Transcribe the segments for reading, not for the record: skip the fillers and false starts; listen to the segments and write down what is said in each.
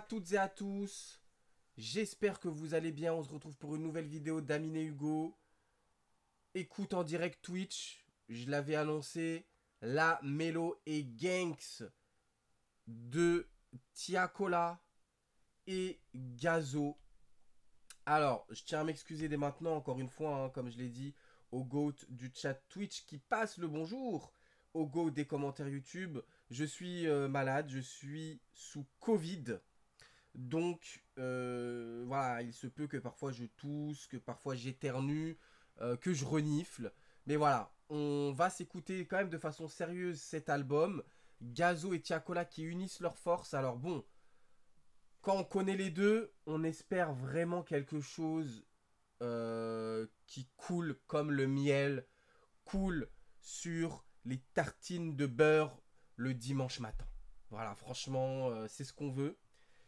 toutes et à tous, j'espère que vous allez bien, on se retrouve pour une nouvelle vidéo d'Amine et Hugo. Écoute en direct Twitch, je l'avais annoncé, la Melo et Ganks de Tiakola et Gazo. Alors, je tiens à m'excuser dès maintenant, encore une fois, hein, comme je l'ai dit, au GOAT du chat Twitch qui passe le bonjour, au GOAT des commentaires YouTube. Je suis malade, je suis sous Covid. Donc, voilà, il se peut que parfois je tousse, que parfois j'éternue, que je renifle. Mais voilà, on va s'écouter quand même de façon sérieuse cet album. Gazo et Tiakola qui unissent leurs forces. Alors bon, quand on connaît les deux, on espère vraiment quelque chose qui coule comme le miel, coule sur les tartines de beurre le dimanche matin. Voilà, franchement, c'est ce qu'on veut.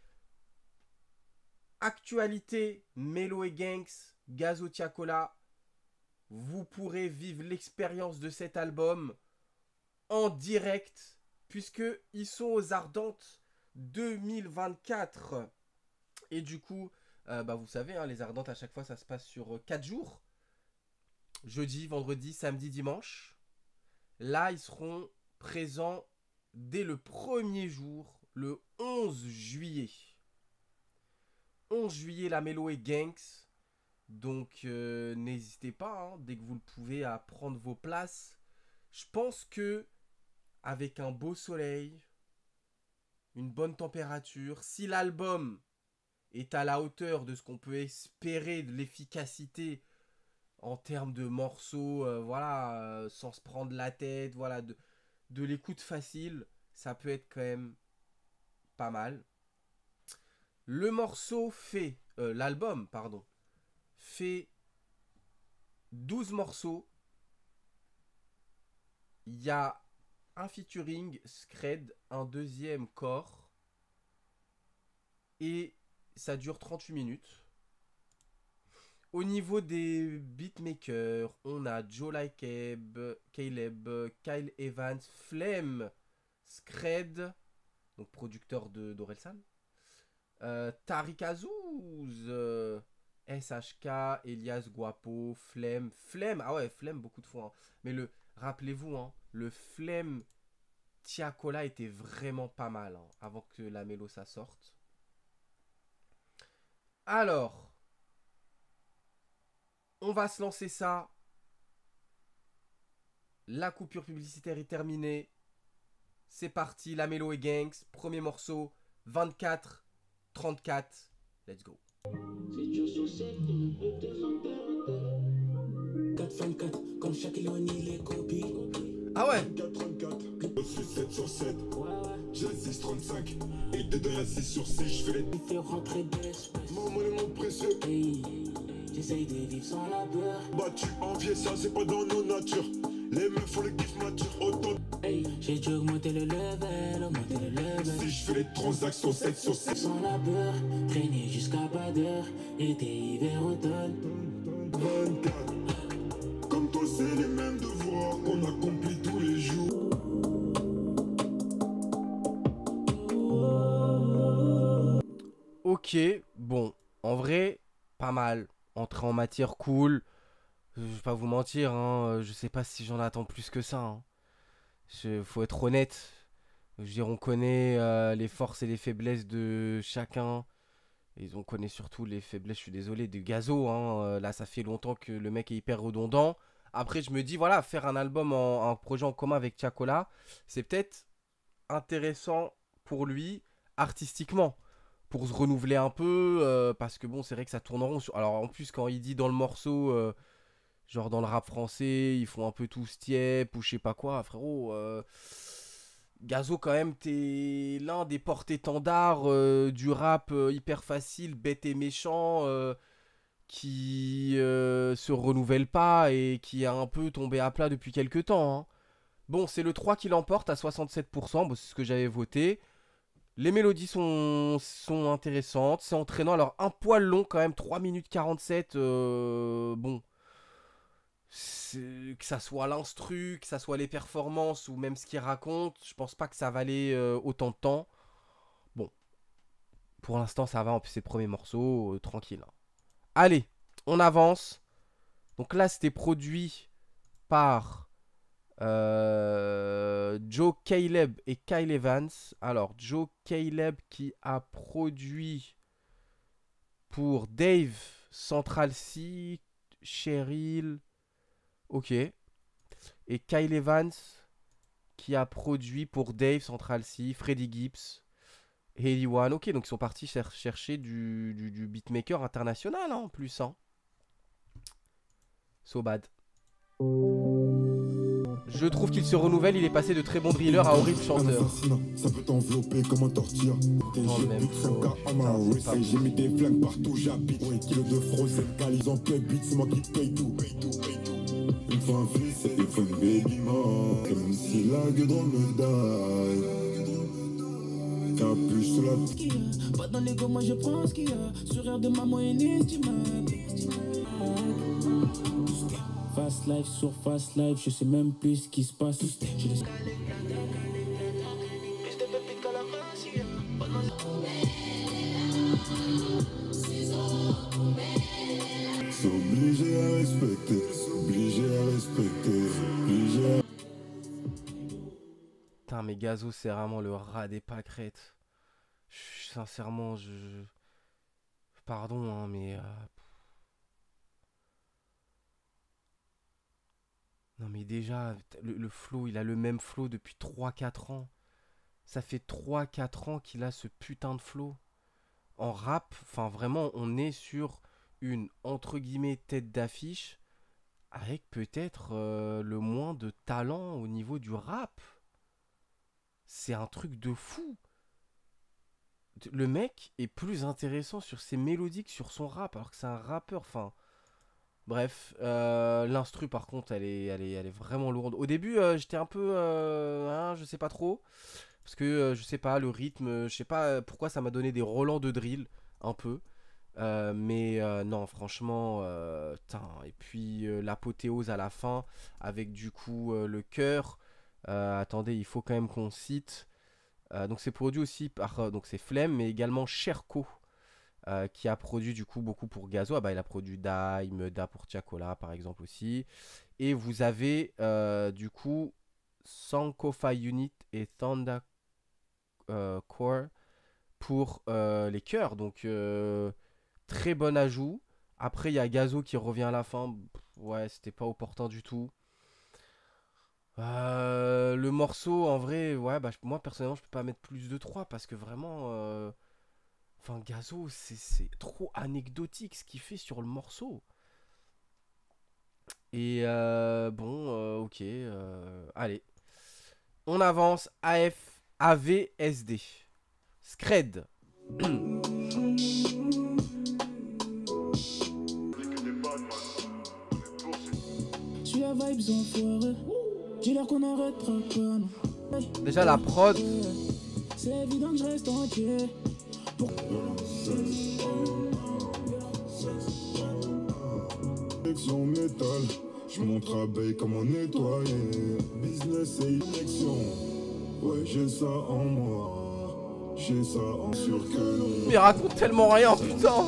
Actualité, Melo et Ganks, Gazo Tiakola. Vous pourrez vivre l'expérience de cet album en direct, puisqu'ils sont aux Ardentes 2024. Et du coup, vous savez, hein, les Ardentes, à chaque fois, ça se passe sur 4 jours. Jeudi, vendredi, samedi, dimanche. Là, ils seront présents dès le premier jour, le 11 juillet. 11 juillet, la Melo et Ganks. Donc, n'hésitez pas, hein, dès que vous le pouvez, à prendre vos places. Je pense que avec un beau soleil, une bonne température, si l'album est à la hauteur de ce qu'on peut espérer de l'efficacité en termes de morceaux, voilà, sans se prendre la tête, voilà, de l'écoute facile, ça peut être quand même pas mal. Le morceau fait, l'album, pardon, fait 12 morceaux. Il y a un featuring Scred, un deuxième corps. Et ça dure 38 minutes. Au niveau des beatmakers, on a Joe Likeb, Caleb, Kyle Evans, Flem, Scred, donc producteur d'Orelsan. Tariq Azouz, SHK, Elias Guapo, Flem, ah ouais, Flem beaucoup de fois. Hein. Mais rappelez-vous, hein, le Flem Tiakola était vraiment pas mal, hein, avant que la mélo ça sorte. Alors, on va se lancer ça. La coupure publicitaire est terminée. C'est parti, la Melo et Ganks. Premier morceau, 24, 34. Let's go. 424, comme Shaquille O'Neal les copies. Ah ouais. 34, je suis 7 sur 7. J'ai 6 35. Et dedans y'a 6 sur 6. Je fais les Il fait rentrer de l'espèce. mon monnaie, mon précieux. Hey, j'essaye de vivre sans la peur. Battu, envié, ça c'est pas dans nos natures. Les meufs font le kiff mature. Autant Hey, j'ai dû augmenter le level, augmenter le level. si je fais les transactions 7 sur 7. Sans la peur, traîner jusqu'à pas d'heure. Été, hiver, automne. 24. Comme toi, c'est les mêmes devoirs qu'on accomplit tous les jours. Ok, bon, en vrai, pas mal. Entrée en matière cool. Je vais pas vous mentir, hein, je sais pas si j'en attends plus que ça. Hein. Faut être honnête. Je veux dire, on connaît les forces et les faiblesses de chacun. Et on connaît surtout les faiblesses, je suis désolé, de Gazo. Hein. Là, ça fait longtemps que le mec est hyper redondant. Après, je me dis, voilà, faire un album, un projet en commun avec Tiakola, c'est peut-être intéressant pour lui artistiquement. Pour se renouveler un peu, parce que bon, c'est vrai que ça tourne en rond. Alors, en plus, quand il dit dans le morceau, genre dans le rap français, ils font un peu tout stiep ou je sais pas quoi, frérot. Gazo, quand même, t'es l'un des porte-étendards du rap hyper facile, bête et méchant, qui se renouvelle pas et qui a un peu tombé à plat depuis quelques temps. Hein. Bon, c'est le 3 qui l'emporte à 67%, bon, c'est ce que j'avais voté. Les mélodies sont intéressantes, c'est entraînant. Alors, un poil long quand même, 3 minutes 47. Bon, que ça soit l'instru, que ça soit les performances ou même ce qu'il raconte, je pense pas que ça valait autant de temps. Bon, Pour l'instant, ça va. En plus, c'est le premier morceau. Tranquille. Hein. Allez, on avance. Donc là, c'était produit par Joe Caleb et Kyle Evans. Alors, Joe Caleb qui a produit pour Dave, Central C, Cheryl. Ok. Et Kyle Evans qui a produit pour Dave, Central C, Freddie Gibbs, Haley One. Ok, donc ils sont partis chercher du beatmaker international hein, en plus. Hein. So bad. Je trouve qu'il se renouvelle, il est passé de très bon driller à horrible chanteur. Ça peut t'envelopper comme un tortilleur. Dans le même flow, putain, J'ai mis des flingues partout, j'habite. Ouais, kilo de frozen, calice en play beat, c'est moi qui paye tout. Une fois un fils, c'est une fois une baby mort. Même si la gueule me die. Capuche sur la... Pas dans l'ego, moi je prends ce qu'il y a. Sourire de maman inestimable. Fast life sur fast life, je sais même plus ce qui se passe. Je laisse... C'est obligé à respecter, c'est obligé à respecter, c'est obligé à... Putain, mais Gazo, c'est vraiment le rat des pâquerettes. Sincèrement, pardon, hein, mais... Non, mais déjà, le flow, il a le même flow depuis 3-4 ans. Ça fait 3-4 ans qu'il a ce putain de flow. En rap, enfin vraiment, on est sur une, entre guillemets, tête d'affiche avec peut-être le moins de talent au niveau du rap. C'est un truc de fou. Le mec est plus intéressant sur ses mélodies que sur son rap, alors que c'est un rappeur. Enfin, bref, l'instru par contre, elle est vraiment lourde. Au début, j'étais un peu, hein, je sais pas trop, parce que je sais pas le rythme, je sais pas pourquoi ça m'a donné des relents de drill un peu. Mais non, franchement, tain. Et puis l'apothéose à la fin avec du coup le chœur. Attendez, il faut quand même qu'on cite. Donc c'est produit aussi par donc c'est Flemme, mais également Cherko qui a produit du coup beaucoup pour Gazo. Ah bah il a produit Dime, Da pour Tiakola par exemple aussi. Et vous avez du coup Sankofa Unit et Thunder Core pour les chœurs. Donc très bon ajout. Après il y a Gazo qui revient à la fin. Ouais, c'était pas opportun du tout. Le morceau, en vrai, ouais, bah, moi personnellement, je peux pas mettre plus de 3 parce que vraiment, enfin, Gazo, c'est trop anecdotique ce qu'il fait sur le morceau. Et bon, ok, allez, on avance. AF, AVSD, Scred. Je suis à vibes enfoiré. Dis-leur qu'on arrêtera pas, non. Déjà la prod. C'est évident que je reste entier. Section métal, je montre à Bay comment nettoyer. Business et élection, ouais j'ai ça en moi. J'ai ça en sûr que non. Mais il raconte tellement rien, putain.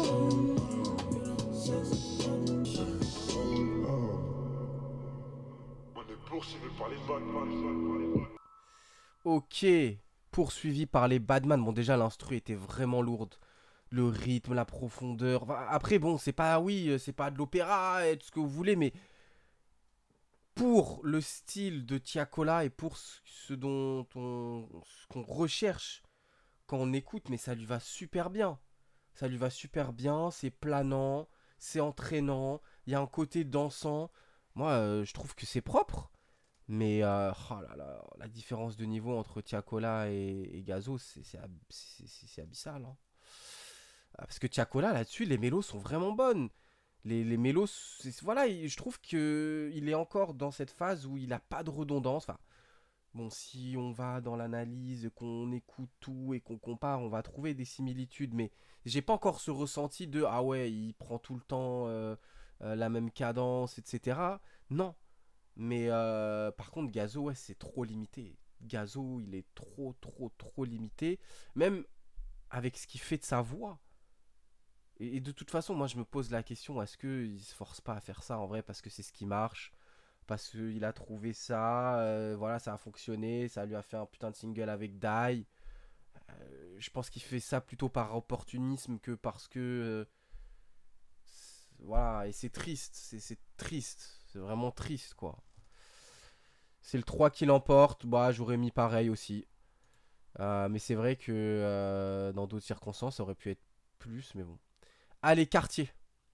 Ok, poursuivi par les Badman. Bon, déjà, l'instru était vraiment lourde. Le rythme, la profondeur. Enfin, après, bon, c'est pas, oui, c'est pas de l'opéra et tout ce que vous voulez, mais pour le style de Tiakola et pour ce dont ce qu'on recherche quand on écoute, mais ça lui va super bien. Ça lui va super bien, c'est planant, c'est entraînant, il y a un côté dansant. Moi, je trouve que c'est propre. Mais oh là là, la différence de niveau entre Tiakola et Gazo, c'est abyssal. Hein. Parce que Tiakola, là-dessus, les mélos sont vraiment bonnes. Les mélos, voilà, je trouve qu'il est encore dans cette phase où il n'a pas de redondance. Enfin, bon, si on va dans l'analyse, qu'on écoute tout et qu'on compare, on va trouver des similitudes. Mais j'ai pas encore ce ressenti de ah ouais, il prend tout le temps la même cadence, etc. Non. Mais par contre, Gazo, ouais, c'est trop limité. Gazo, il est trop limité. Même avec ce qu'il fait de sa voix. Et de toute façon, moi je me pose la question, est-ce qu'il se force pas à faire ça en vrai parce que c'est ce qui marche, parce qu'il a trouvé ça, voilà, ça a fonctionné, ça lui a fait un putain de single avec Die. Je pense qu'il fait ça plutôt par opportunisme que parce que... voilà, et c'est triste, c'est triste, c'est vraiment triste quoi. C'est le 3 qui l'emporte, bah j'aurais mis pareil aussi. Mais c'est vrai que dans d'autres circonstances, ça aurait pu être plus, mais bon. Allez, quartier.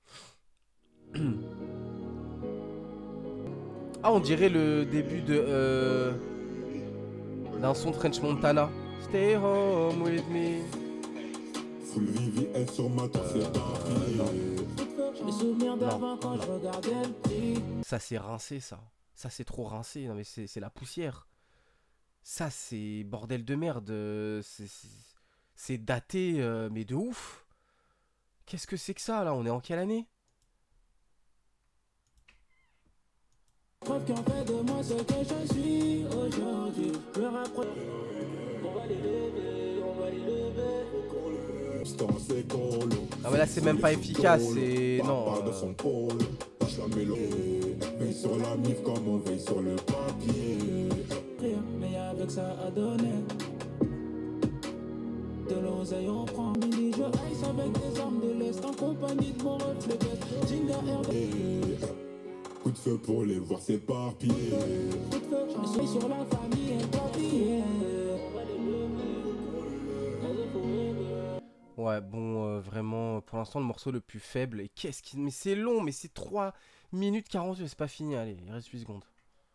Ah, on dirait le début de d'un son de French Montana. Stay home with me. Full VVS sur ma tour, c'est Les souvenirs d'avant quand je regardais le prix. Ça c'est rincé ça. Ça c'est trop rincé. Non mais c'est la poussière. Ça c'est bordel de merde. C'est daté mais de ouf. Qu'est-ce que c'est que ça là? On est en quelle année? Preuve qu'en fait de moi ce que je suis aujourd'hui. Je me rapproche. On va les lever, on va les lever. Ah mais là c'est même pas efficace. C'est... Non. Veille sur la mif comme on veille sur le papier. Mais avec ça à donner. De l'oseille on prend mini. Je ice avec des armes de l'Est en compagnie de mon reflet bête. Jinga RD. Coup de feu pour les voir s'éparpiller. Coup de feu, je suis sur la famille et papier. Ouais, bon, vraiment, pour l'instant, le morceau le plus faible. Et qu'est-ce qui... Mais c'est long, mais c'est 3 minutes 48, c'est pas fini. Allez, il reste 8 secondes.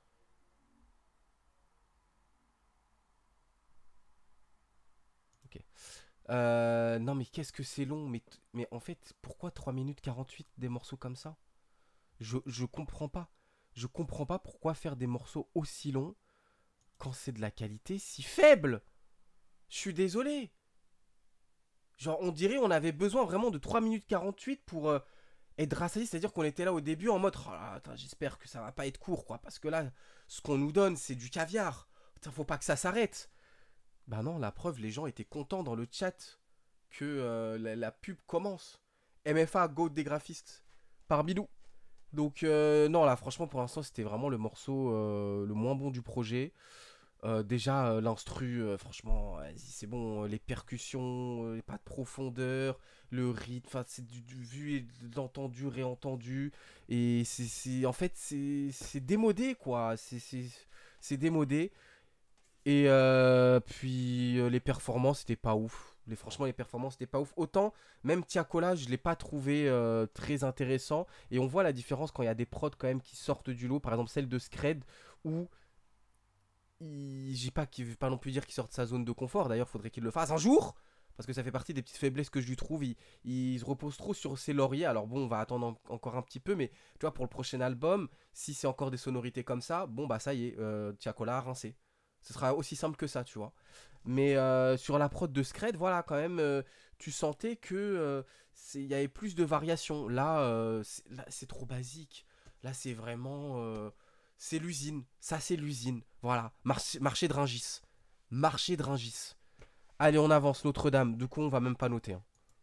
Ok. Non, mais qu'est-ce que c'est long, mais en fait, pourquoi 3 minutes 48 des morceaux comme ça? Je comprends pas. Je comprends pas pourquoi faire des morceaux aussi longs quand c'est de la qualité si faible. Je suis désolé. Genre, on dirait on avait besoin vraiment de 3 minutes 48 pour être rassasié. C'est-à-dire qu'on était là au début en mode, oh là, attends, j'espère que ça va pas être court, quoi. Parce que là, ce qu'on nous donne, c'est du caviar. Putain, faut pas que ça s'arrête. Bah non, la preuve, les gens étaient contents dans le chat que la pub commence. MFA, Go des graphistes, par Bilou. Donc, non, là, franchement, pour l'instant, c'était vraiment le morceau le moins bon du projet. Déjà, l'instru, franchement, vas-y, c'est bon. Les percussions, pas de profondeur, le rythme, c'est du vu et de l'entendu, réentendu. Et en fait, c'est démodé, quoi. C'est démodé. Et puis, les performances, c'était pas ouf. Franchement, les performances, c'était pas ouf. Autant, même Tiakola, je l'ai pas trouvé très intéressant. Et on voit la différence quand il y a des prods quand même qui sortent du lot. Par exemple, celle de Scred, où j'ai pas qu'il veut pas non plus dire qu'il sorte de sa zone de confort. D'ailleurs, faudrait qu'il le fasse un jour. Parce que ça fait partie des petites faiblesses que je lui trouve. Il se repose trop sur ses lauriers. Alors bon, on va attendre encore un petit peu. Mais tu vois, pour le prochain album, si c'est encore des sonorités comme ça, bon bah ça y est, Tiakola a rincé. Ce sera aussi simple que ça, tu vois. Mais sur la prod de Scred, voilà, quand même, tu sentais que il y avait plus de variations. Là, c'est trop basique. Là, c'est vraiment... c'est l'usine. Ça, c'est l'usine. Voilà. Marché de Rungis. Marché de Rungis. Allez, on avance. Notre-Dame. Du coup, on va même pas noter. Hein.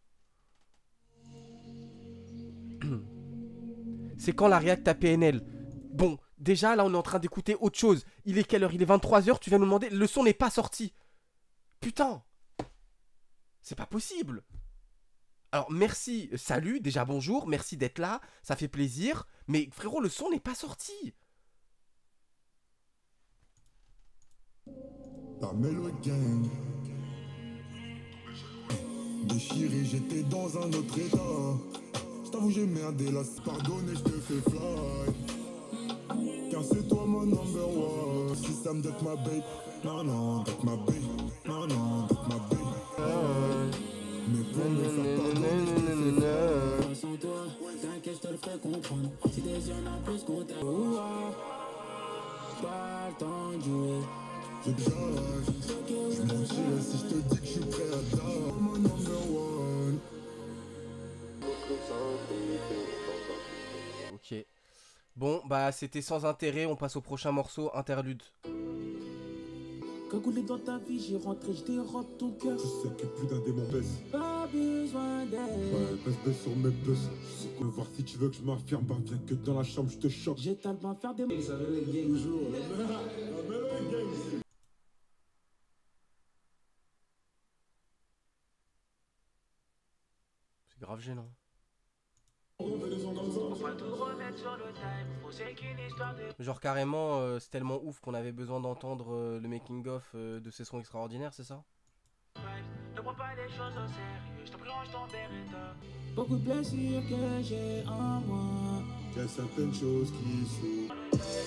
C'est quand la React à PNL. Bon, déjà, là, on est en train d'écouter autre chose. Il est quelle heure? Il est 23h. Tu viens nous demander. Le son n'est pas sorti. Putain. C'est pas possible. Alors, merci. Salut. Déjà, bonjour. Merci d'être là. Ça fait plaisir. Mais frérot, le son n'est pas sorti. La Mellow Gang. Déchiré, j'étais dans un autre état. J't'avoue, j'ai merdé là, pardonne et j'te fais fly. Car c'est toi mon number one. Si ça me donne ma babe, non, non, donne ma babe, non, non, donne ma babe. Mais pour me faire pardonner, j'te fais fly. Sans toi, t'inquiète, je te le ferai comprendre. Si des yeux n'ont plus qu'on t'a. Pas le temps de jouer. Je mentirais si je te dis que je suis prêt à dar. Mon number one. Ok. Bon, bah c'était sans intérêt, on passe au prochain morceau, interlude. Cagoulé dans ta vie, j'y rentré, je dérobe ton cœur. Je sais que plus d'un démon baisse. Pas besoin d'aide. Ouais, baisse sur mes buzz. Je sais que voir si tu veux que je m'affirme, bah viens que dans la chambre je te choque. J'ai tellement faire des... Ça veut les gangs jour. C'est grave gênant. Genre carrément, c'est tellement ouf qu'on avait besoin d'entendre le making of de ces sons extraordinaires, c'est ça? Beaucoup de blessures que j'ai en moi. Il y a certaines choses qui sont...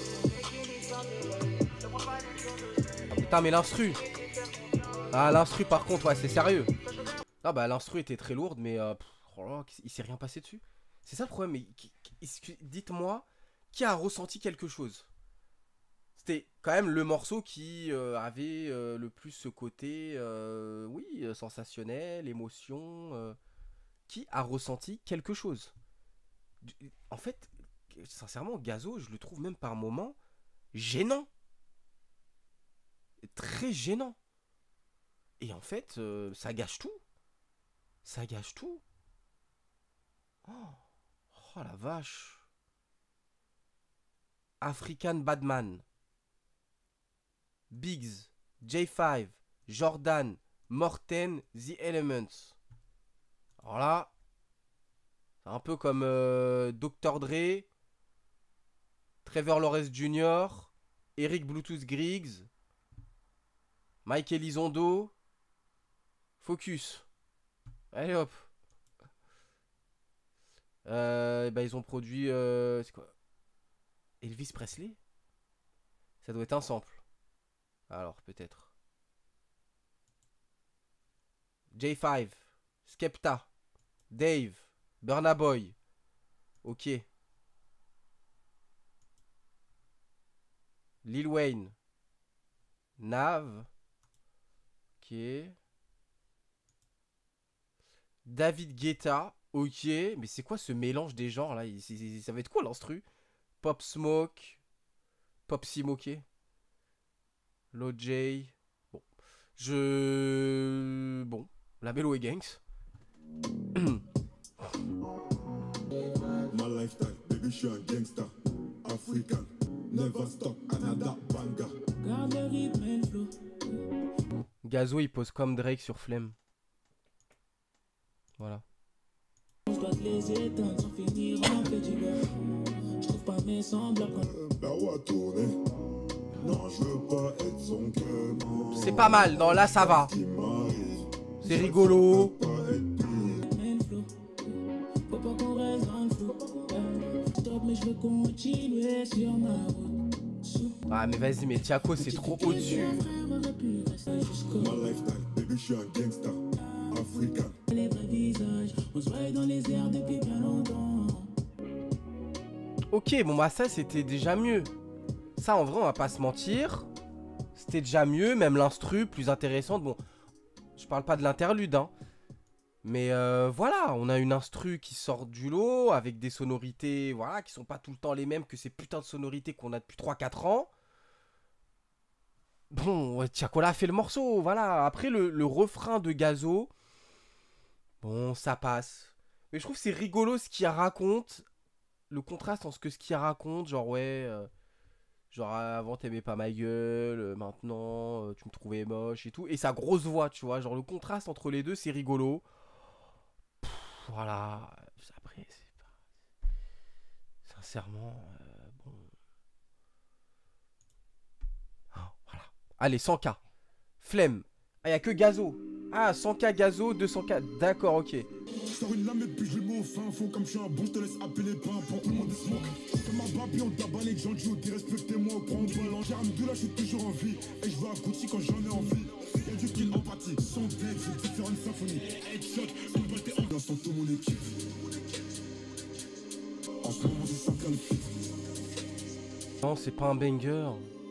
Ah, putain mais l'instru. Ah l'instru par contre ouais c'est sérieux. Ah bah l'instru était très lourde mais oh là, il s'est rien passé dessus. C'est ça le problème, mais dites-moi qui a ressenti quelque chose. C'était quand même le morceau qui avait le plus ce côté, oui, sensationnel, émotion. Qui a ressenti quelque chose? En fait, sincèrement, Gazo, je le trouve même par moments gênant. Très gênant. Et en fait, ça gâche tout. Ça gâche tout. Oh la vache. African Badman. Biggs, J5, Jordan, Morten, The Elements. Alors là, c'est un peu comme Dr. Dre, Trevor Lawrence Jr., Eric Bluetooth Griggs, Mike Elizondo, Focus. Allez hop. Bah ils ont produit... c'est quoi? Elvis Presley? Ça doit être un sample. Alors, peut-être. J5, Skepta, Dave, Burna Boy. Ok. Lil Wayne. Nav. Ok. David Guetta. Ok. Mais c'est quoi ce mélange des genres là? Ça va être quoi l'instru? Pop Smoke. Pop Smoke. Lil J. Bon. Bon. La Bello et Gangs. My lifestyle, baby, je suis un gangsta. African, never stop, another banger. Garde le rythme et le flow. Gazo il pose comme Drake sur Flemme. Voilà. Je dois te les éteindre sans finir en fait du beurre. Je trouve pas mes semblables quand... La roue a tourné. Non, je veux pas être son cœur. C'est pas mal, non là ça va. C'est rigolo. Faut pas qu'on reste dans le flou. Stop mais je veux continuer sur ma route. Ah mais vas-y mais Tiako c'est trop au-dessus. My lifestyle, baby, je suis un gangsta. African. Les vrais visages, on se voit dans les airs depuis bien longtemps. Ok bon bah ça c'était déjà mieux. Ça en vrai on va pas se mentir. C'était déjà mieux, même l'instru plus intéressante. Bon, je parle pas de l'interlude hein. Mais voilà, on a une instru qui sort du lot avec des sonorités voilà, qui sont pas tout le temps les mêmes que ces putains de sonorités qu'on a depuis 3-4 ans. Bon, ouais, Tiakola a fait le morceau, voilà. Après le refrain de Gazo, bon, ça passe. Mais je trouve que c'est rigolo ce qu'il raconte. Le contraste entre ce qu'il raconte, genre ouais, genre avant t'aimais pas ma gueule, maintenant tu me trouvais moche et tout. Et sa grosse voix, tu vois, genre le contraste entre les deux, c'est rigolo. Voilà, après, c'est pas... Sincèrement, bon... Oh, voilà. Allez, 100K. Flemme. Ah, y'a que Gazo. Ah, 100K Gazo, 200K. D'accord, ok. Je sors une lame et puis je le mets au fin fond. Comme je suis un bon, je te laisse appeler pimpon. Tout le monde smoke. Comme un babi, on tabac les gens du haut. Respectez-moi, on prend ballon. J'arme de là, je suis toujours en vie. Et je vais à Gucci quand j'en ai envie. Y'a du kill empathie. Son deck, je vais faire une symphonie. Headshot, une balle t'es en dans toute mon équipe. En ce moment, c'est 100K le fit. Non, c'est pas un banger.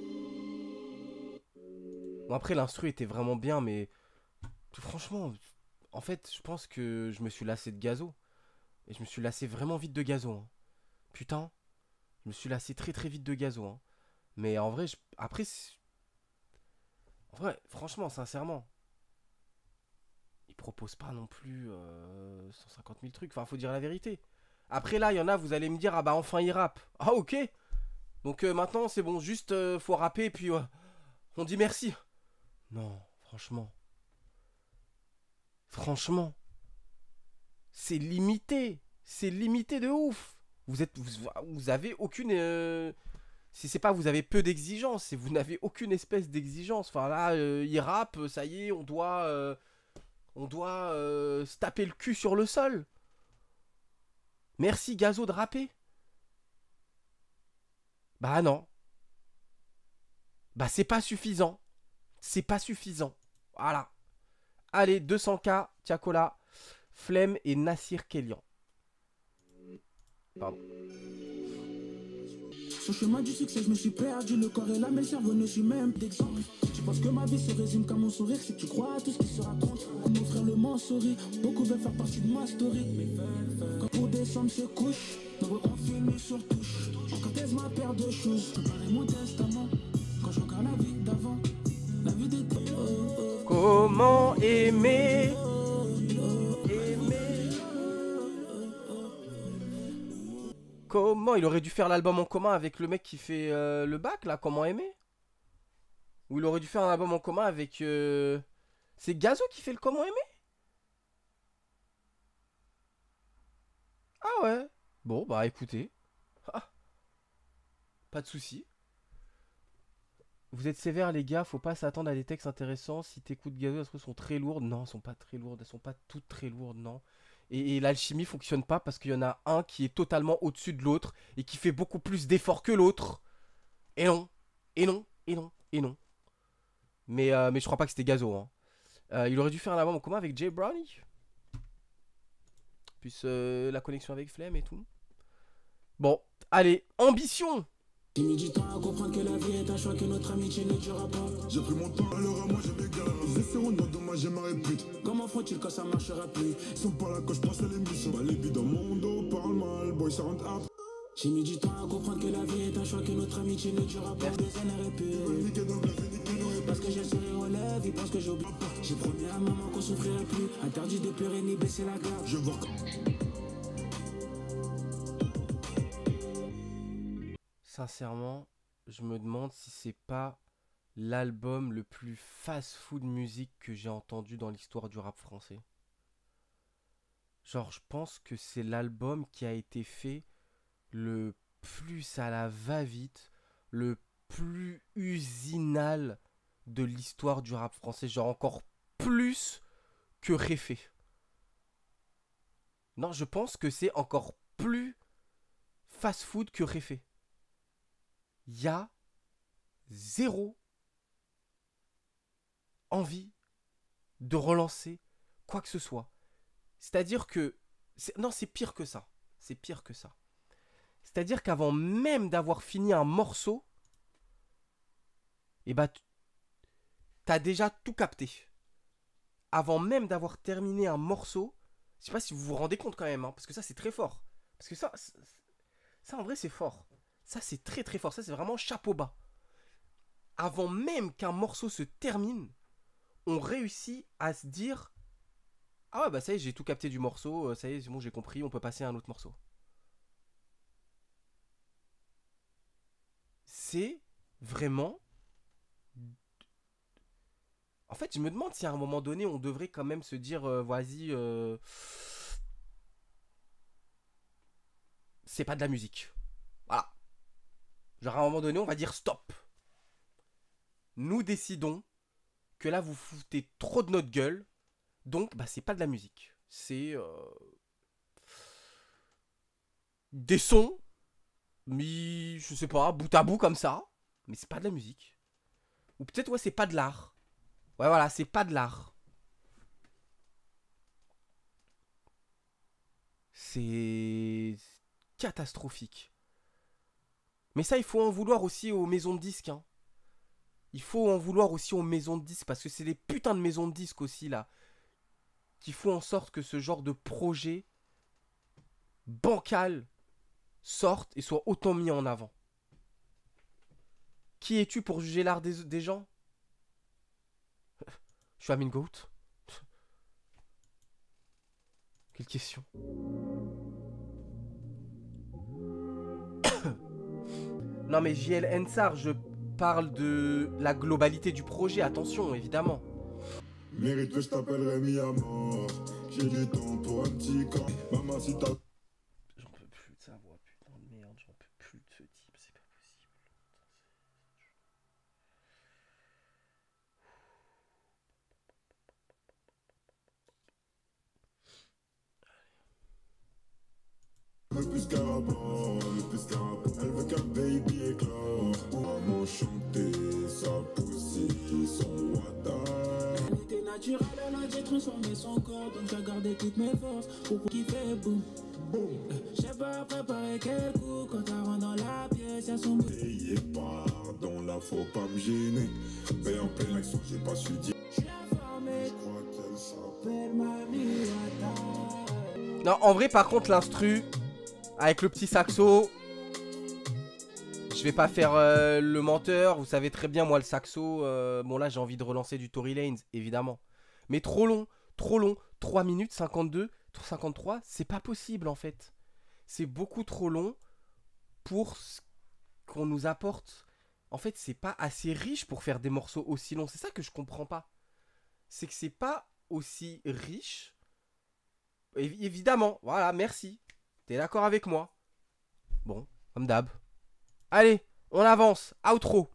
Bon, après, l'instru était vraiment bien, mais... Franchement, en fait, je pense que je me suis lassé de Gazo. Et je me suis lassé vraiment vite de Gazo. Hein. Putain. Je me suis lassé très très vite de Gazo. Hein. Mais en vrai, après... Ouais, franchement, sincèrement. Ils proposent pas non plus 150 000 trucs. Enfin, faut dire la vérité. Après, là, il y en a, vous allez me dire, ah bah enfin, il rappe. Ah, ok. Donc maintenant, c'est bon, juste faut rapper et puis on dit merci. Non, franchement. Franchement. C'est limité. C'est limité de ouf. Vous avez aucune. Si c'est pas vous avez peu d'exigences, c'est vous n'avez aucune espèce d'exigence. Enfin là, il rappe, ça y est, on doit se taper le cul sur le sol. Merci Gazo de rapper. Bah non. Bah c'est pas suffisant. C'est pas suffisant. Voilà. Allez, 200K, Tiakola, Flemme et Nassir Kélian. Pardon. Sur le chemin du succès, je me suis perdu, le corps est là, mais le cerveau ne suit même d'exemple. Tu penses que ma vie se résume qu'à mon sourire, si tu crois à tout ce qui se raconte. Mon frère le ment sourit, beaucoup veulent faire partie de ma story. Quand pour descendre se couche, nos on finit sur touche. Quand est ma paire de choses, préparer mon testament. Quand je regarde la vie d'avant, la vie d'était Comment aimer? Comment il aurait dû faire l'album en commun avec le mec qui fait le bac là? Comment aimer? Ou il aurait dû faire un album en commun avec. C'est Gazo qui fait le Comment aimer? Ah ouais. Bon bah écoutez. Ah, pas de soucis. Vous êtes sévères les gars, faut pas s'attendre à des textes intéressants. Si t'écoutes Gazo, elles sont très lourdes. Non, elles sont pas très lourdes, elles sont pas toutes très lourdes, non. Et l'alchimie fonctionne pas parce qu'il y en a un qui est totalement au-dessus de l'autre et qui fait beaucoup plus d'efforts que l'autre. Et non, et non, et non, et non. Mais je crois pas que c'était Gazo. Hein. Il aurait dû faire un album en commun avec Jay Brownie. Plus la connexion avec Flemme et tout. Bon, allez, ambition. J'ai mis du temps à comprendre que la vie est un choix, que notre amitié ne durera pas. J'ai pris mon temps, alors à moi je m'égare. Ils essaieront d'endommager ma répute. Comment font-ils quand ça marchera plus? Ils sont pas là quand je pense à l'émission. Bah, les billes dans mon dos parlent mal, boy, ça rentre après. J'ai mis du temps à comprendre que la vie est un choix, que notre amitié ne durera pas. Des années répétées. Niquer dans le blé, niquer dans les Parce que j'ai le sourire aux lèvres, ils pensent que j'ai oublié. J'ai promis à maman qu'on souffrirait plus. Interdit de pleurer ni baisser la garde. Je vois que Sincèrement, je me demande si c'est pas l'album le plus fast-food musique que j'ai entendu dans l'histoire du rap français. Genre, je pense que c'est l'album qui a été fait le plus à la va-vite, le plus usinal de l'histoire du rap français. Genre, encore plus que Réfé. Non, je pense que c'est encore plus fast-food que Réfé. Il y a zéro envie de relancer quoi que ce soit. C'est-à-dire que... Non, c'est pire que ça. C'est pire que ça. C'est-à-dire qu'avant même d'avoir fini un morceau, eh ben, t'as déjà tout capté. Avant même d'avoir terminé un morceau, je sais pas si vous vous rendez compte quand même, hein, parce que ça c'est très fort. Parce que ça en vrai c'est fort. Ça c'est très très fort, ça c'est vraiment chapeau bas. Avant même qu'un morceau se termine, on réussit à se dire ah ouais bah ça y est j'ai tout capté du morceau, ça y est c'est bon j'ai compris, on peut passer à un autre morceau. C'est vraiment... En fait je me demande si à un moment donné on devrait quand même se dire vas-y c'est pas de la musique. Voilà. Genre à un moment donné on va dire stop. Nous décidons que là vous foutez trop de notre gueule. Donc bah c'est pas de la musique. C'est des sons mis je sais pas bout à bout comme ça. Mais c'est pas de la musique. Ou peut-être ouais c'est pas de l'art. Ouais voilà c'est pas de l'art. C'est catastrophique. Mais ça il faut en vouloir aussi aux maisons de disques hein. Il faut en vouloir aussi aux maisons de disques parce que c'est des putains de maisons de disques aussi là qui font en sorte que ce genre de projet bancal sorte et soit autant mis en avant. Qui es-tu pour juger l'art des gens? suis Amine Goat? Quelle question. Non mais JL Ensar, je parle de la globalité du projet, attention, évidemment. Mérite que je t'appellerai mis à mort. J'ai du temps pour un petit camp. Maman, si t'as. J'en peux plus de sa voix, putain de merde, j'en peux plus de ce type, c'est pas possible. Le plus qu'un rapport, le plus qu'un rapport. Elle veut qu'un baby éclore. Maman chanter, sa poussée, son water. Elle était naturelle, elle a déjà transformé son corps. Donc j'ai gardé toutes mes forces pour kiffer boum. J'ai pas préparé quel coup. Quand elle rentre dans la pièce, y'a son Payé pardon, là faut pas me gêner. Mais en pleine action, j'ai pas su dire. J'suis informé, Je crois qu'elle s'appelle. belle mamie Wata. Non, en vrai, par contre, l'instru, avec le petit saxo, je vais pas faire le menteur. Vous savez très bien, moi, le saxo, bon là, j'ai envie de relancer du Tory Lanez, évidemment. Mais trop long, 3 minutes 52, 53, c'est pas possible, en fait. C'est beaucoup trop long pour ce qu'on nous apporte. En fait, c'est pas assez riche pour faire des morceaux aussi longs. C'est ça que je comprends pas. C'est que c'est pas aussi riche. Évidemment, voilà, merci. T'es d'accord avec moi? Bon, comme d'hab. Allez, on avance. Outro.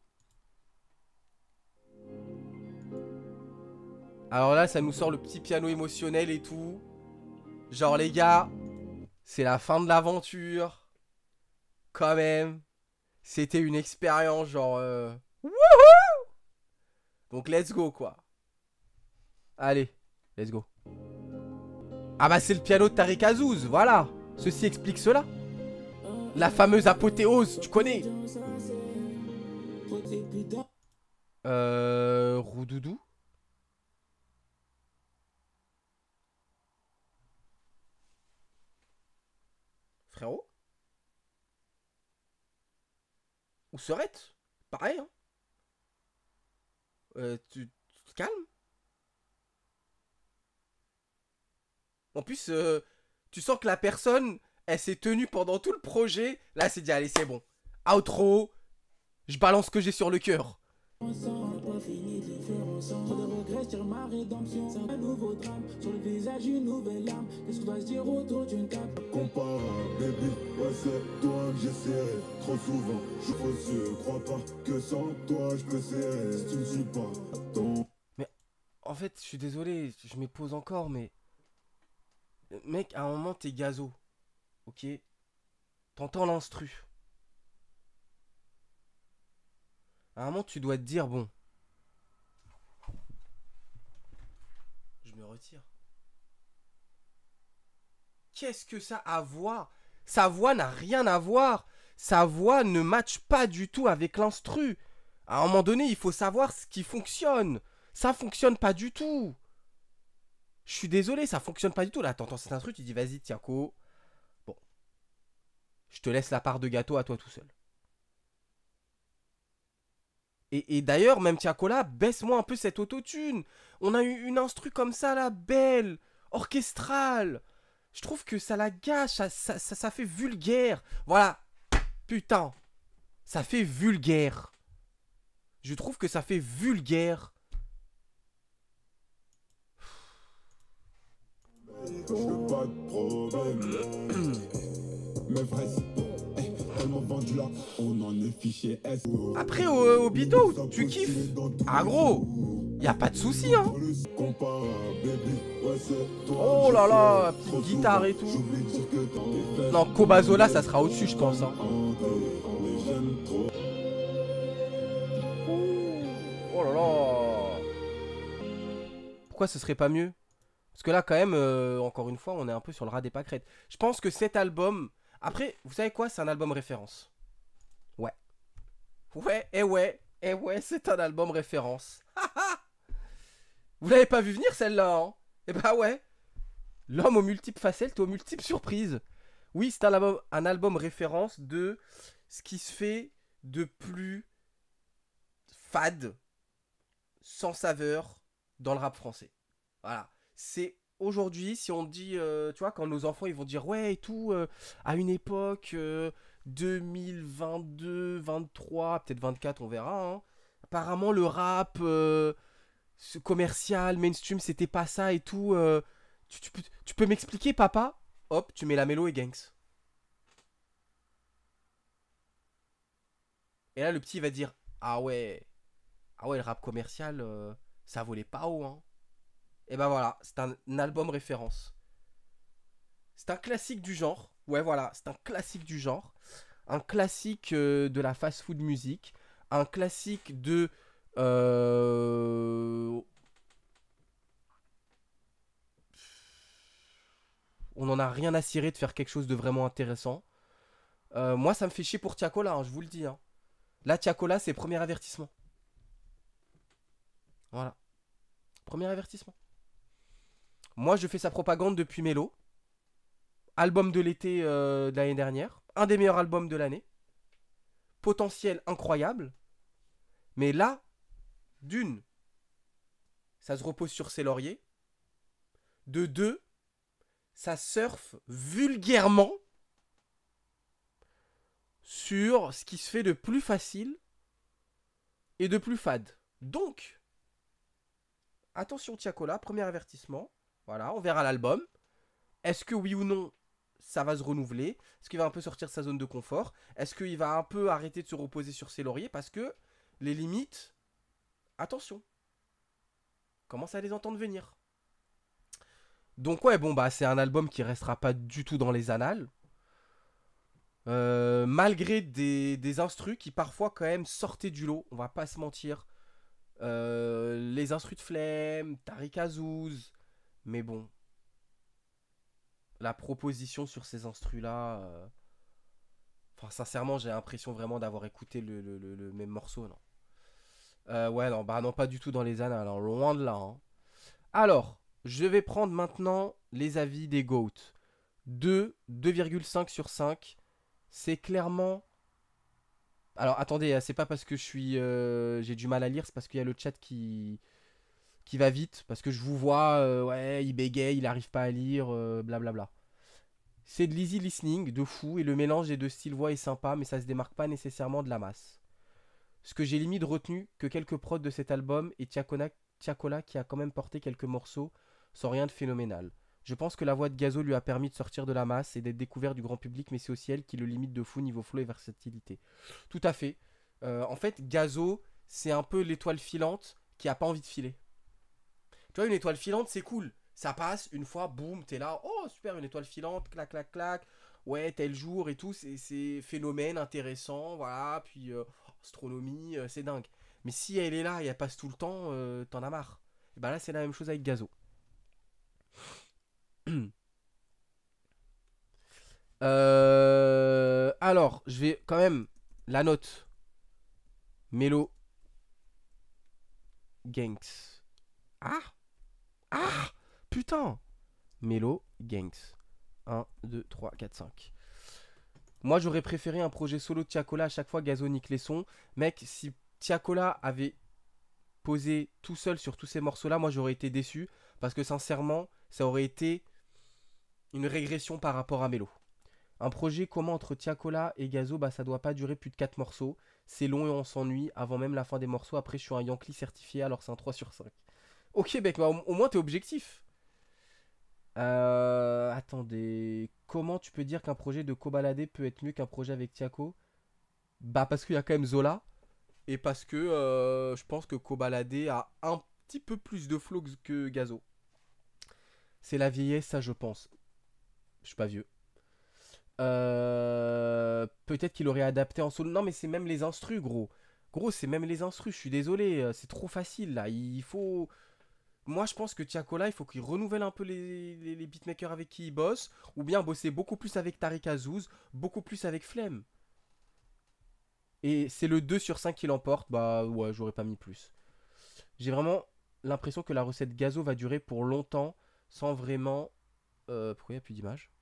Alors là, ça nous sort le petit piano émotionnel et tout. Genre, les gars, c'est la fin de l'aventure. Quand même. C'était une expérience, genre... Wouhou! Donc, let's go, quoi. Allez, let's go. Ah bah, c'est le piano de Tariq Azouz, voilà. Ceci explique cela. La fameuse apothéose, tu connais. Roudoudou. Frérot. Ou Serette. Pareil, hein. Tu te calmes. En plus, tu sens que la personne, elle s'est tenue pendant tout le projet. Là, c'est dit, allez, c'est bon. Outro. Je balance ce que j'ai sur le cœur. Ensemble, pas fini de les faire ensemble. Trop de regrets sur ma rédemption. C'est un nouveau drame. Sur le visage, une nouvelle âme. Qu'est-ce qu'on doit se dire autour d'une table? Comparable, baby, ouais, c'est toi que j'ai serré. Trop souvent, je fausse, crois pas que sans toi je peux serrer. Si tu ne suis pas, ton. Mais en fait, je suis désolé, je m'épose encore, mais... Mec, à un moment, t'es gazo. Ok? T'entends l'instru. À un moment, tu dois te dire, bon... Je me retire. Qu'est-ce que ça a à voir? Sa voix n'a rien à voir. Sa voix ne matche pas du tout avec l'instru. À un moment donné, il faut savoir ce qui fonctionne. Ça fonctionne pas du tout. Je suis désolé, ça fonctionne pas du tout. Là, t'entends cet instru, tu dis, vas-y, Tiako. Bon. Je te laisse la part de gâteau à toi tout seul. Et d'ailleurs, même Tiako là, baisse-moi un peu cette autotune. On a eu une instru comme ça, là, belle, orchestrale. Je trouve que ça la gâche, ça fait vulgaire. Voilà. Putain. Ça fait vulgaire. Je trouve que ça fait vulgaire. Je veux pas de problème. Mais vrai, tellement vendu là, on en est fiché S. Après, au bidon, tu kiffes. Ah gros, y a pas de souci, hein. Oh là là, petite guitare et tout. Non, Kobazola, ça sera au-dessus, je pense, hein. Oh là là. Pourquoi ce serait pas mieux? Parce que là, quand même, encore une fois, on est un peu sur le ras des pâquerettes. Je pense que cet album... Après, vous savez quoi? C'est un album référence. Ouais. Ouais, c'est un album référence. Vous l'avez pas vu venir, celle-là, hein? Eh bah ouais. L'homme aux multiples facettes, aux multiples surprises. Oui, c'est un album référence de ce qui se fait de plus fade, sans saveur, dans le rap français. Voilà. C'est aujourd'hui, si on dit, tu vois, quand nos enfants ils vont dire ouais et tout, à une époque 2022, 23, peut-être 24, on verra. Hein. Apparemment, le rap commercial, mainstream, c'était pas ça et tout. Tu peux m'expliquer, papa? Hop, tu mets la mélo et Gangs. Et là, le petit il va dire ah ouais, le rap commercial, ça volait pas haut, hein. Et ben voilà, c'est un album référence. C'est un classique du genre. Ouais, voilà, c'est un classique du genre. Un classique de la fast-food musique. Un classique de. euh, On en a rien à cirer de faire quelque chose de vraiment intéressant. Moi, ça me fait chier pour Tiakola, hein, je vous le dis. Hein. Là, Tiakola, c'est premier avertissement. Voilà. Premier avertissement. Moi, je fais sa propagande depuis Mélo. Album de l'été de l'année dernière. Un des meilleurs albums de l'année. Potentiel incroyable. Mais là, d'une, ça se repose sur ses lauriers. De deux, ça surfe vulgairement sur ce qui se fait de plus facile et de plus fade. Donc, attention Tiakola, premier avertissement. Voilà, on verra l'album. Est-ce que oui ou non, ça va se renouveler? Est-ce qu'il va un peu sortir de sa zone de confort? Est-ce qu'il va un peu arrêter de se reposer sur ses lauriers? Parce que les limites, attention, commence à les entendre venir. Donc ouais, bon bah c'est un album qui restera pas du tout dans les annales. Malgré des instrus qui parfois quand même sortaient du lot, on va pas se mentir. Les instrus de Flemme, Tariq Azouz. Mais bon, la proposition sur ces instrus là... Enfin sincèrement j'ai l'impression vraiment d'avoir écouté le même morceau. Non. Ouais non, bah non pas du tout dans les annales, alors, loin de là. Hein. Alors, je vais prendre maintenant les avis des GOAT. 2,5 sur 5. C'est clairement... Alors attendez, c'est pas parce que j'ai du mal à lire, c'est parce qu'il y a le chat qui va vite. Parce que je vous vois, ouais, il bégaye, il arrive pas à lire, blablabla. C'est de l'easy listening, de fou, et le mélange des deux styles voix est sympa, mais ça se démarque pas nécessairement de la masse. Ce que j'ai limite retenu que quelques prods de cet album et Tiakola qui a quand même porté quelques morceaux sans rien de phénoménal. Je pense que la voix de Gazo lui a permis de sortir de la masse et d'être découvert du grand public, mais c'est aussi elle qui le limite de fou niveau flow et versatilité. Tout à fait. En fait, Gazo, c'est un peu l'étoile filante qui a pas envie de filer. Tu vois, une étoile filante, c'est cool. Ça passe, une fois, boum, t'es là. Oh, super, une étoile filante, clac, clac, clac. Ouais, tel jour et tout, c'est phénomène intéressant, voilà. Puis, astronomie, c'est dingue. Mais si elle est là et elle passe tout le temps, t'en as marre. Et bah là, c'est la même chose avec Gazo. Alors, je vais quand même la note. Mélo. Gangs. Ah. Ah. Putain. Mélo. Gangs. 1, 2, 3, 4, 5. Moi, j'aurais préféré un projet solo de Tiakola à chaque fois Gazo nique les sons. Mec, si Tiakola avait posé tout seul sur tous ces morceaux-là, moi, j'aurais été déçu. Parce que sincèrement, ça aurait été une régression par rapport à Mélo. Un projet commun entre Tiakola et Gazo, bah ça doit pas durer plus de 4 morceaux. C'est long et on s'ennuie avant même la fin des morceaux. Après, je suis un Yankee certifié, alors c'est un 3 sur 5. Ok, mec, bah, au moins t'es objectif. Attendez. Comment tu peux dire qu'un projet de Kobalade peut être mieux qu'un projet avec Tiako? Bah, parce qu'il y a quand même Zola. Et parce que je pense que Kobalade a un petit peu plus de flow que Gazo. C'est la vieillesse, ça, je pense. Je suis pas vieux. Peut-être qu'il aurait adapté en solo. Non, mais c'est même les instrus, gros. Gros, c'est même les instrus. Je suis désolé. C'est trop facile, là. Il faut... Moi, je pense que Tiakola, il faut qu'il renouvelle un peu les beatmakers avec qui il bosse. Ou bien bosser beaucoup plus avec Tariq Azouz. Beaucoup plus avec Flemme. Et c'est le 2 sur 5 qui l'emporte. Bah ouais, j'aurais pas mis plus. J'ai vraiment l'impression que la recette Gazo va durer pour longtemps. Sans vraiment... pourquoi il n'y a plus d'image?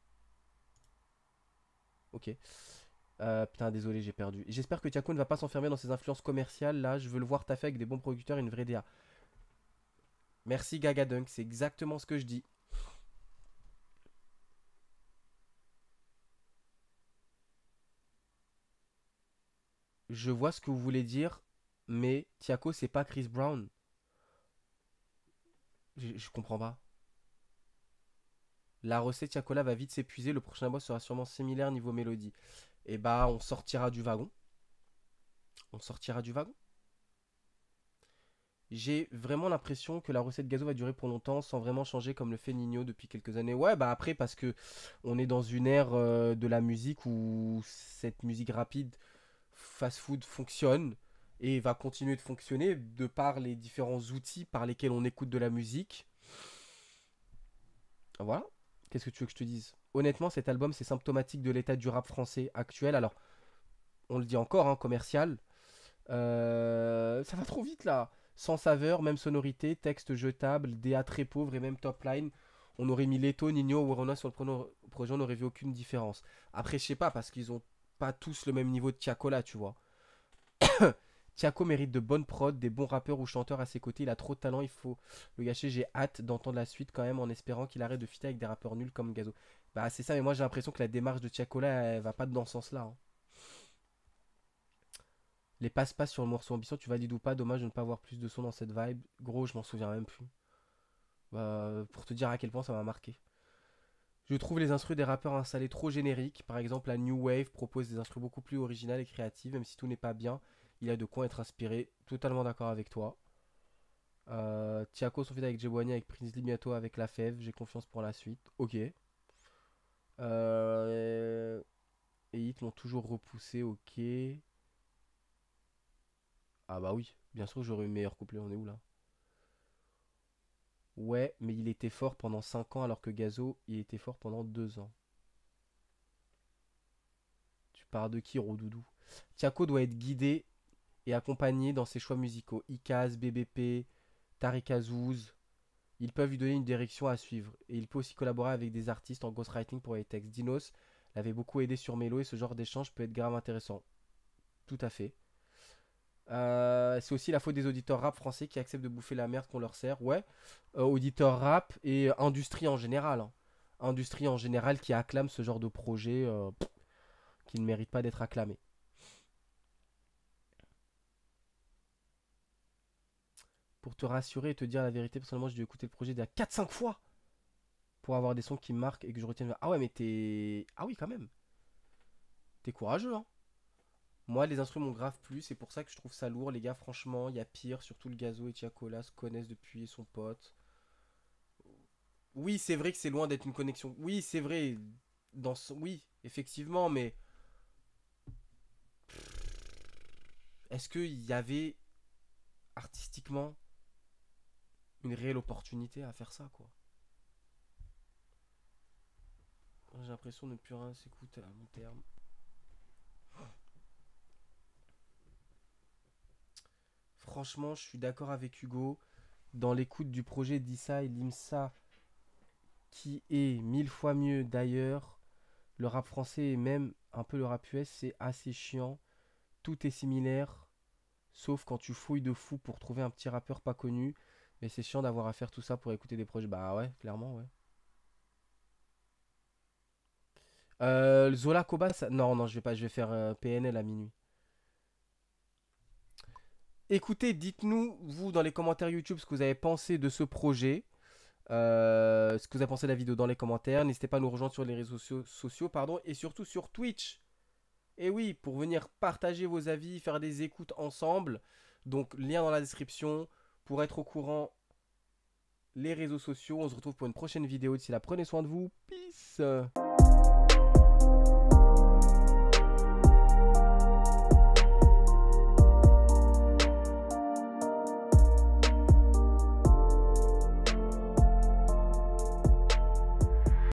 Ok. Putain, désolé, j'ai perdu. J'espère que Tiako ne va pas s'enfermer dans ses influences commerciales. Là, je veux le voir taffer avec des bons producteurs et une vraie DA. Merci Gagadunk, c'est exactement ce que je dis. Je vois ce que vous voulez dire, mais Tiako, c'est pas Chris Brown. Je comprends pas. La recette Tiakola va vite s'épuiser, le prochain boss sera sûrement similaire niveau mélodie. Et bah, on sortira du wagon. On sortira du wagon. J'ai vraiment l'impression que la recette Gazo va durer pour longtemps sans vraiment changer comme le fait Nino depuis quelques années. Ouais, bah après, parce que on est dans une ère de la musique où cette musique rapide, fast-food fonctionne et va continuer de fonctionner de par les différents outils par lesquels on écoute de la musique. Voilà. Qu'est-ce que tu veux que je te dise? Honnêtement, cet album, c'est symptomatique de l'état du rap français actuel. Alors, on le dit encore, hein, commercial. Ça va trop vite là. Sans saveur, même sonorité, texte jetable, DA très pauvre et même top line. On aurait mis Leto, Nino ou Werona sur le projet, on n'aurait vu aucune différence. Après, je sais pas, parce qu'ils ont pas tous le même niveau de Tiako là, tu vois. Tiako mérite de bonnes prods, des bons rappeurs ou chanteurs à ses côtés. Il a trop de talent, il faut le gâcher. J'ai hâte d'entendre la suite quand même en espérant qu'il arrête de fitter avec des rappeurs nuls comme Gazo. Bah, c'est ça, mais moi j'ai l'impression que la démarche de Tiako là, elle va pas dans ce sens là, hein. Les passe-passe sur le morceau Ambition, tu valides ou pas? Dommage de ne pas avoir plus de son dans cette vibe. Gros, je m'en souviens même plus. Bah, pour te dire à quel point ça m'a marqué. Je trouve les instrus des rappeurs installés trop génériques. Par exemple, la New Wave propose des instrus beaucoup plus originales et créatives. Même si tout n'est pas bien, il y a de quoi être inspiré. Totalement d'accord avec toi. Tiako son feat avec Jebwani, avec Prince Lee bientôt avec La Fève. J'ai confiance pour la suite. Ok. Et Hit l'ont toujours repoussé. Ok. Ah bah oui, bien sûr que j'aurais eu meilleur couplet. On est où là? Ouais, mais il était fort pendant 5 ans alors que Gazo, il était fort pendant 2 ans. Tu parles de qui, Rodoudou? Tiako doit être guidé et accompagné dans ses choix musicaux. Ikaz, BBP, Tariq Azouz, ils peuvent lui donner une direction à suivre. Et il peut aussi collaborer avec des artistes en ghostwriting pour les textes. Dinos l'avait beaucoup aidé sur Mélo et ce genre d'échange peut être grave intéressant. Tout à fait. C'est aussi la faute des auditeurs rap français qui acceptent de bouffer la merde qu'on leur sert. Ouais, auditeurs rap et industrie en général, hein. Industrie en général qui acclame ce genre de projet qui ne mérite pas d'être acclamé. Pour te rassurer et te dire la vérité, personnellement, j'ai dû écouter le projet d'il y a 4-5 fois pour avoir des sons qui me marquent et que je retienne. Ah ouais, mais t'es. Ah oui, quand même. T'es courageux, hein. Moi, les instruments m'ont grave plu, c'est pour ça que je trouve ça lourd, les gars. Franchement, il y a pire, surtout le Gazo et Tiakola se connaissent depuis son pote. Oui, c'est vrai que c'est loin d'être une connexion. Oui, c'est vrai. Oui, effectivement, mais est-ce qu'il y avait artistiquement une réelle opportunité à faire ça, quoi? J'ai l'impression de ne plus rien s'écouter à long terme. Franchement, je suis d'accord avec Hugo. Dans l'écoute du projet d'Issa et Limsa, qui est 1000 fois mieux d'ailleurs, le rap français et même un peu le rap US, c'est assez chiant. Tout est similaire, sauf quand tu fouilles de fou pour trouver un petit rappeur pas connu. Mais c'est chiant d'avoir à faire tout ça pour écouter des projets. Bah ouais, clairement, ouais. Zola Koba, non, non, je vais pas, je vais faire PNL à minuit. Écoutez, dites-nous, vous, dans les commentaires YouTube, ce que vous avez pensé de ce projet. Ce que vous avez pensé de la vidéo dans les commentaires. N'hésitez pas à nous rejoindre sur les réseaux sociaux, pardon, et surtout sur Twitch. Et oui, pour venir partager vos avis, faire des écoutes ensemble. Donc, lien dans la description pour être au courant. Les réseaux sociaux. On se retrouve pour une prochaine vidéo. D'ici là, prenez soin de vous. Peace.